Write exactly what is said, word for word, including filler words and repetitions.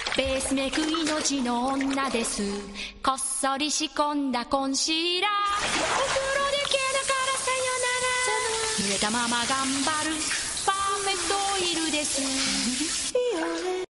ベースメイク命の女です。こっそり仕込んだコンシーラー、お風呂で毛だからさよなら、濡れたまま頑張るパーフェクトオイルです。